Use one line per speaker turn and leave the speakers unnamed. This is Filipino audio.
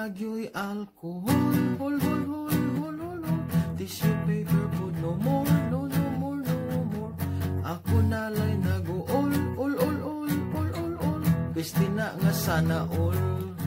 nagyo'y alcohol, hol, hol, hol, hol, hol, hol. Tissue paper food, no more, no, no more, no more. Ako nalay nag-all, all, all, all, all, all, all. Peste na nga sana all.